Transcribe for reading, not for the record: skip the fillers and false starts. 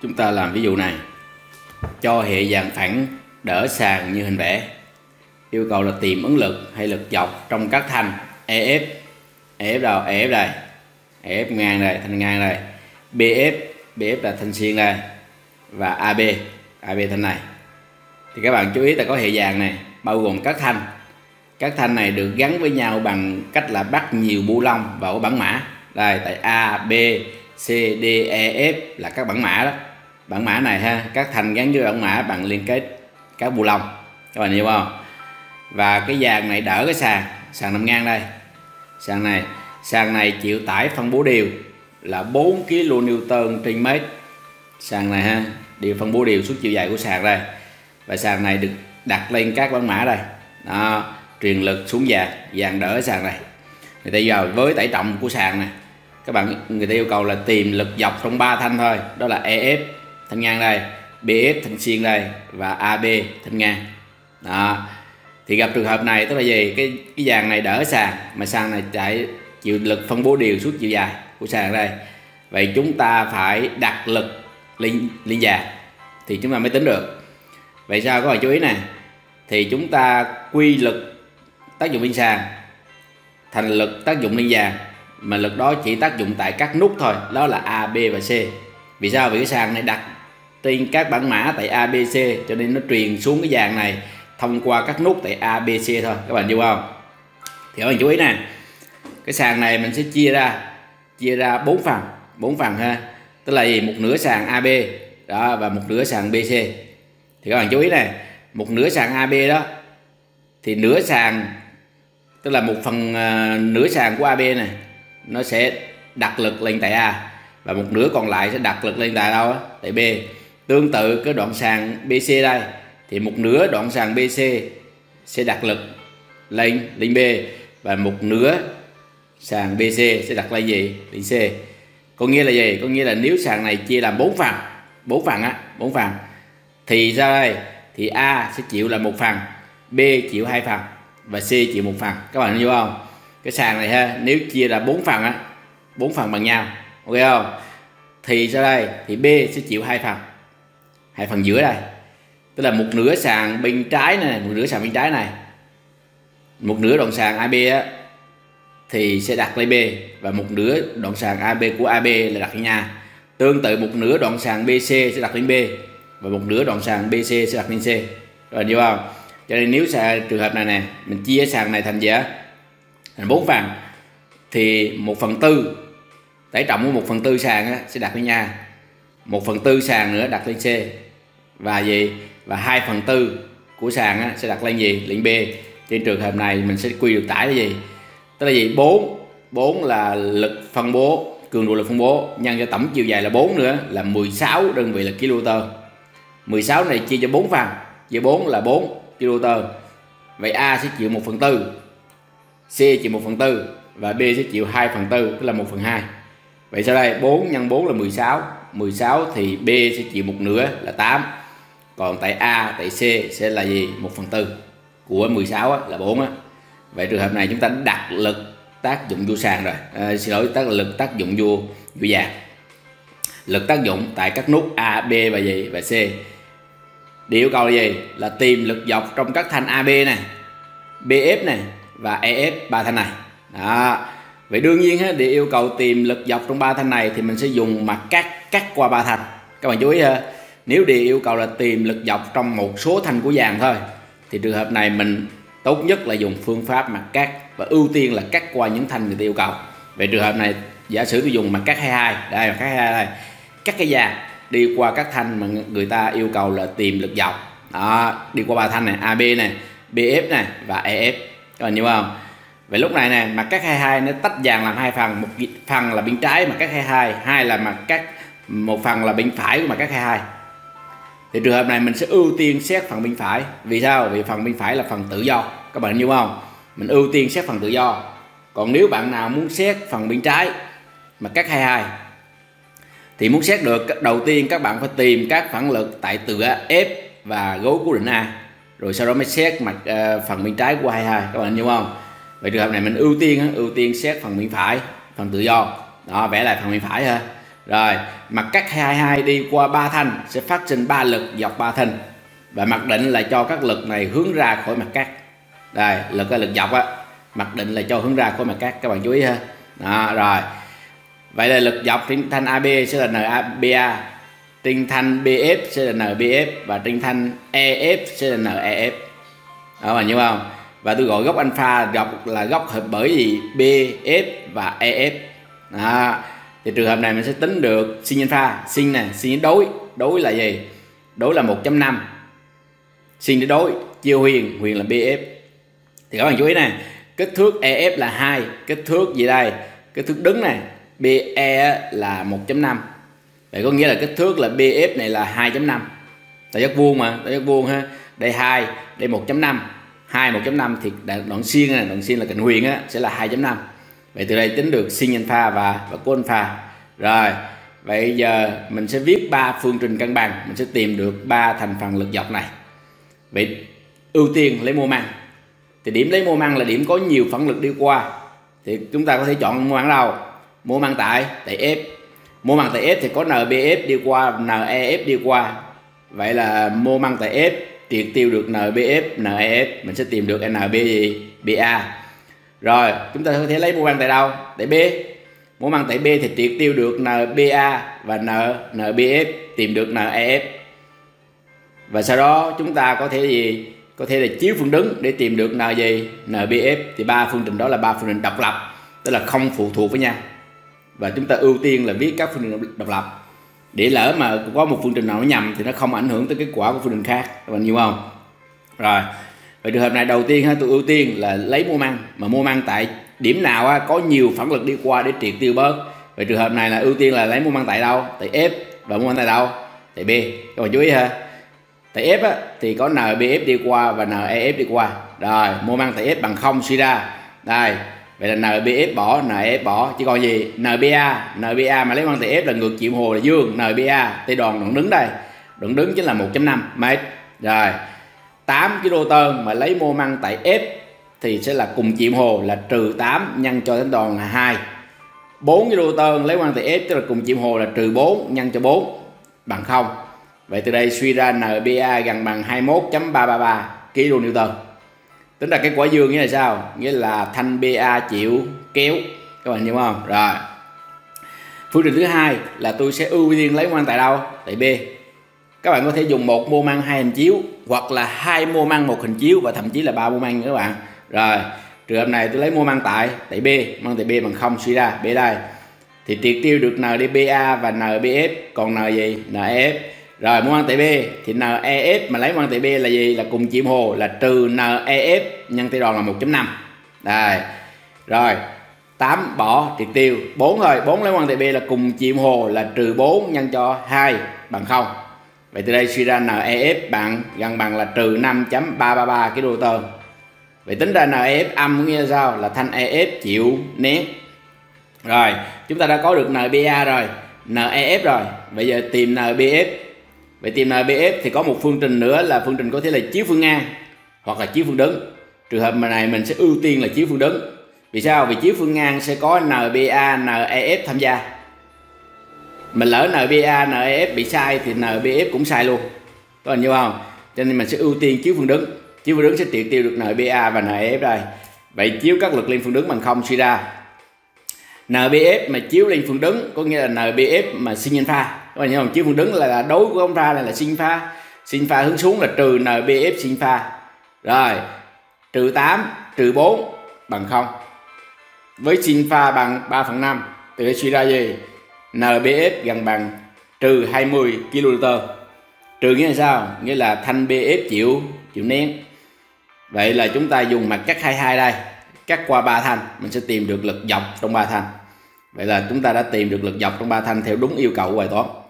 Chúng ta làm ví dụ này cho hệ dạng phẳng đỡ sàn như hình vẽ. Yêu cầu là tìm ứng lực hay lực dọc trong các thanh EF. EF đâu? EF đây. EF ngang đây, thanh ngang đây. BF, BF là thanh xiên đây. Và AB, AB thanh này. Thì các bạn chú ý ta có hệ dạng này bao gồm các thanh. Các thanh này được gắn với nhau bằng cách là bắt nhiều bu lông vào bảng mã. Đây, tại A, B, C, D, E, F là các bảng mã đó. Bảng mã này ha, các thanh gắn với bảng mã bằng liên kết các bu lông. Các bạn hiểu không? Và cái dàn này đỡ cái sàn nằm ngang đây. Sàn này chịu tải phân bố đều là 4 kN trên mét. Sàn này ha, đều phân bố đều suốt chiều dài của sàn đây. Và sàn này được đặt lên các bảng mã đây. Đó, truyền lực xuống dàn đỡ sàn này. Người ta giờ với tải trọng của sàn này, người ta yêu cầu là tìm lực dọc trong 3 thanh thôi, đó là EF thanh ngang đây, BF thanh xiên đây và AB thanh ngang. Đó. Thì gặp trường hợp này tức là gì? Cái dàn này đỡ sàn mà sàn này chạy chịu lực phân bố đều suốt chiều dài của sàn đây. Vậy chúng ta phải đặt lực lên dàn thì chúng ta mới tính được. Vậy sao các bạn chú ý này? Thì chúng ta quy lực tác dụng lên sàn thành lực tác dụng lên dàn, mà lực đó chỉ tác dụng tại các nút thôi, đó là A, B và C. Vì sao? Vì cái sàn này đặt trên các bảng mã tại A, B, C cho nên nó truyền xuống cái dàn này thông qua các nút tại A, B, C thôi. Các bạn hiểu không? Thì các bạn chú ý nè, cái sàn này mình sẽ chia ra 4 phần ha. Tức là gì? Một nửa sàn AB đó và một nửa sàn BC. Thì các bạn chú ý này, một nửa sàn AB đó thì nửa sàn tức là một phần nửa sàn của AB này nó sẽ đặt lực lên tại A và một nửa còn lại sẽ đặt lực lên tại đâu á? Tại B. Tương tự cái đoạn sàn BC đây thì một nửa đoạn sàn BC sẽ đặt lực lên B và một nửa sàn BC sẽ đặt lên gì? Lên C. Có nghĩa là gì? Có nghĩa là nếu sàn này chia làm 4 phần thì ra đây thì A sẽ chịu là 1 phần, B chịu 2 phần và C chịu 1 phần. Các bạn hiểu không? Cái sàn này ha, nếu chia là 4 phần á, 4 phần bằng nhau, ok không? Thì ra đây thì B sẽ chịu 2 phần giữa đây. Tức là một nửa sàn bên trái này, một nửa sàn bên trái này. Một nửa đoạn sàn AB á thì sẽ đặt lên B và một nửa đoạn sàn AB của AB là đặt lên A. Tương tự một nửa đoạn sàn BC sẽ đặt lên B và một nửa đoạn sàn BC sẽ đặt lên C. Rồi hiểu không? Cho nên nếu trường hợp này nè, mình chia sàn này thành gì á? Thành 4 phần thì 1/4 tải trọng của 1/4 sàn á, sẽ đặt lên A, 1/4 sàn nữa đặt lên C và gì? Và 2/4 của sàn á, sẽ đặt lên gì? Lên B. Trên trường hợp này mình sẽ quy được tải là gì? Tức là gì? 4 là lực phân bố, cường độ lực phân bố nhân cho tổng chiều dài là 4 nữa là 16 đơn vị là kN. 16 này chia cho 4 phần, chia 4 là 4 kN. Vậy A sẽ chịu 1/4, C chịu 1/4 và B sẽ chịu 2/4, tức là 1/2. Vậy sau đây 4 nhân 4 là 16. 16 thì B sẽ chịu 1/2 là 8. Còn tại A, tại C sẽ là gì? 1/4 của 16 á, là 4 á. Vậy trường hợp này chúng ta đặt lực tác dụng vô sàn rồi. Lực tác dụng vô dàn. Lực tác dụng tại các nút A, B và gì? Và C. Điều yêu cầu là gì? Là tìm lực dọc trong các thanh AB này, BF này và EF, 3 thanh này. Đó. Vậy đương nhiên để yêu cầu tìm lực dọc trong 3 thanh này thì mình sẽ dùng mặt cắt qua 3 thanh. Các bạn chú ý ha. Nếu điều yêu cầu là tìm lực dọc trong một số thanh của dàn thôi thì trường hợp này mình tốt nhất là dùng phương pháp mặt cắt và ưu tiên là cắt qua những thanh người ta yêu cầu. Vậy trường hợp này giả sử tôi dùng mặt cắt 22, đây mặt cắt 22 đây. Cắt cái dàn đi qua các thanh mà người ta yêu cầu là tìm lực dọc. Đó, đi qua 3 thanh này, AB này, BF này và EF. Các bạn hiểu không? Vậy lúc này nè, mặt cắt 22 nó tách dàn làm 2 phần, một phần là bên trái mặt cắt 22, hai là mặt cắt, một phần là bên phải của mặt cắt 22. Thì trường hợp này mình sẽ ưu tiên xét phần bên phải. Vì sao? Vì phần bên phải là phần tự do. Các bạn hiểu không? Mình ưu tiên xét phần tự do. Còn nếu bạn nào muốn xét phần bên trái mặt cắt 22 thì muốn xét được, đầu tiên các bạn phải tìm các phản lực tại tựa F và gối cố định A, rồi sau đó mới xét mặt phần bên trái của 22. Các bạn hiểu không? Vậy trường hợp này mình ưu tiên xét phần bên phải, phần tự do. Đó, vẽ lại phần bên phải ha. Rồi, mặt cắt 22 đi qua ba thanh sẽ phát sinh 3 lực dọc ba thanh. Và mặc định là cho các lực này hướng ra khỏi mặt cắt. Đây, lực là lực dọc á, mặc định là cho hướng ra khỏi mặt cắt, các bạn chú ý ha. Đó, rồi. Vậy là lực dọc trên thanh AB sẽ là NBA, trên thanh BF sẽ là NBF và trên thanh EF sẽ là NEF. Đó bạn hiểu không? Và tôi gọi góc alpha dọc là góc hợp bởi gì? BF và EF. Đó. Thì trường hợp này mình sẽ tính được sin alpha, sin nè, sin đối là gì? Đối là 1.5. Sin để đối, chia huyền là BF. Thì các bạn chú ý nè, kích thước EF là 2, kích thước gì đây? Kích thước đứng này, BE là 1.5. Vậy có nghĩa là kích thước là BF này là 2.5. Tại giác vuông mà, tại giác vuông ha. Đây 2, đây 1.5. 2 1.5 thì đoạn sin này, đoạn sin là cạnh huyền á sẽ là 2.5. Vậy từ đây tính được sin alpha và cos alpha. Rồi, vậy giờ mình sẽ viết 3 phương trình cân bằng, mình sẽ tìm được 3 thành phần lực dọc này. Vậy ưu tiên lấy mô mang. Thì điểm lấy mô mang là điểm có nhiều phản lực đi qua. Thì chúng ta có thể chọn mô mang đâu? Mô mang tại F. Mô mang tại F thì có NBF đi qua, NEF đi qua. Vậy là mô mang tại F triệt tiêu được NBF, NEF, mình sẽ tìm được NB gì? BA. Rồi, chúng ta có thể lấy mô mang tại đâu? Tại B. Mô mang tại B thì triệt tiêu được NBA và NBF, tìm được NEF. Và sau đó chúng ta có thể gì? Có thể là chiếu phương đứng để tìm được N gì? NBF. Thì 3 phương trình đó là 3 phương trình độc lập, tức là không phụ thuộc với nhau. Và chúng ta ưu tiên là viết các phương trình độc lập. Để lỡ mà có một phương trình nào nó nhầm thì nó không ảnh hưởng tới kết quả của phương trình khác, các bạn hiểu không? Rồi, vậy trường hợp này đầu tiên tôi ưu tiên là lấy mô mang, mà mô mang tại điểm nào có nhiều phản lực đi qua để triệt tiêu bớt. Vậy trường hợp này là ưu tiên là lấy mô mang tại đâu? Tại F. Và mô mang tại đâu? Tại B. Các bạn chú ý ha. Tại F thì có NBF đi qua và NEF đi qua. Rồi, mô mang tại F bằng 0 suy ra. Đây, vậy là NBF bỏ, NEF bỏ, chỉ còn gì? NBA mà lấy mô mang tại F là ngược chiều hồ là dương, NBA, tây đoạn đứng đây. Đoạn đứng chính là 1.5 m. Rồi, 8 kN mà lấy mô mang tại F thì sẽ là cùng chiều hồ là trừ 8 nhân cho đến đòn là 2. 4 kN lấy mô mang tại F tức là cùng chiều hồ là trừ 4 nhân cho 4 bằng 0. Vậy từ đây suy ra NBA gần bằng 21.333 kN. Tính ra kết quả dương nghĩa là sao? Nghĩa là thanh BA chịu kéo. Các bạn hiểu không? Rồi. Phương trình thứ hai là tôi sẽ ưu tiên lấy mô mang tại đâu? Tại B. Các bạn có thể dùng một mô mang 2 hình chiếu hoặc là 2 mô mang 1 hình chiếu và thậm chí là 3 mô mang nữa các bạn. Rồi, trường hợp này tôi lấy mô mang tại B, mô mang tại B bằng 0 suy ra B đây. Thì triệt tiêu được NDBA và NBF, còn N gì? NEF. Rồi mô mang tại B thì NEF mà lấy mô mang tại B là gì? Là cùng chiều hồ là trừ NEF nhân tây đòn là 1.5. Đây. Rồi, 8 bỏ triệt tiêu, 4 thôi, 4 lấy mô mang tại B là cùng chiều hồ là trừ 4 nhân cho 2 bằng 0. Vậy từ đây suy ra NEF gần bằng là trừ 5.333 kN. Vậy tính ra NEF âm có nghĩa là sao? Là thanh EF chịu nén. Rồi, chúng ta đã có được NBA rồi, NEF rồi. Bây giờ tìm NBF. Vậy tìm NBF thì có một phương trình nữa là phương trình có thể là chiếu phương ngang hoặc là chiếu phương đứng. Trường hợp này mình sẽ ưu tiên là chiếu phương đứng. Vì sao? Vì chiếu phương ngang sẽ có NBA, NEF tham gia. Mình lỡ NBA, NEF bị sai thì NBF cũng sai luôn. Có hình như không? Cho nên mình sẽ ưu tiên chiếu phương đứng. Chiếu phương đứng sẽ triệt tiêu được NBA và NEF đây. Vậy chiếu các lực lên phương đứng bằng 0 suy ra. NBF mà chiếu lên phương đứng có nghĩa là NBF mà sin alpha. Các bạn nhớ không? Chiếu phương đứng là đối của alpha này là sin alpha. Sin alpha hướng xuống là trừ NBF sin alpha. Rồi, trừ 8, trừ 4 bằng 0. Với sin alpha bằng 3/5 thì suy ra gì? NBF gần bằng trừ 20 kN. Trừ nghĩa là sao? Nghĩa là thanh BF chịu nén. Vậy là chúng ta dùng mặt cắt 22 đây, cắt qua 3 thanh, mình sẽ tìm được lực dọc trong 3 thanh. Vậy là chúng ta đã tìm được lực dọc trong 3 thanh theo đúng yêu cầu của bài toán.